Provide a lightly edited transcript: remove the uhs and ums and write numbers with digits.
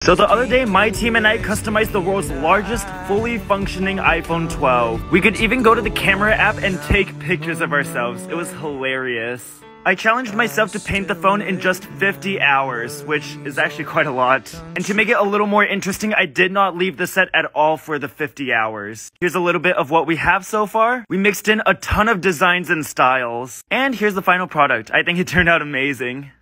So the other day, my team and I customized the world's largest fully functioning iPhone 12. We could even go to the camera app and take pictures of ourselves. It was hilarious. I challenged myself to paint the phone in just 50 hours, which is actually quite a lot. And to make it a little more interesting, I did not leave the set at all for the 50 hours. Here's a little bit of what we have so far. We mixed in a ton of designs and styles. And here's the final product. I think it turned out amazing.